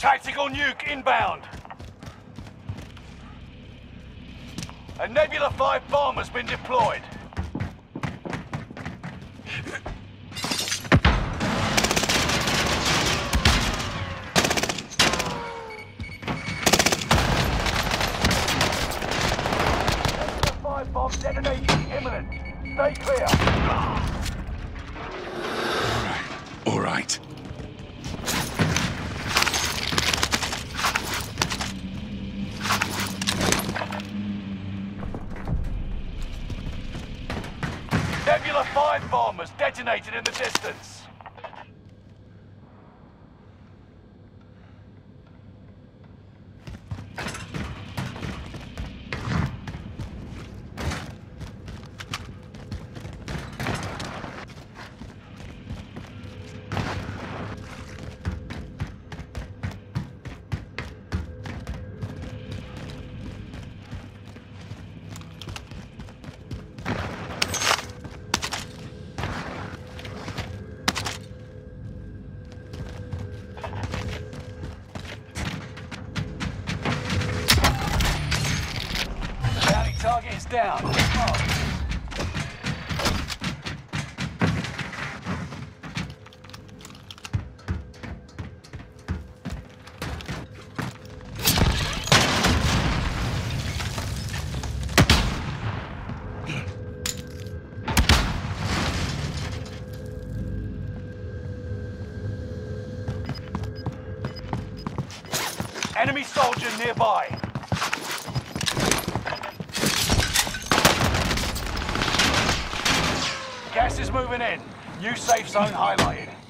Tactical nuke inbound. A Nebula 5 bomb has been deployed. Nebula 5 bomb detonation imminent. Stay clear. All right. Nebula 5 bomb has detonated in the distance. Target is down. Oh. Enemy soldier nearby. Gas is moving in. New safe zone highlighted.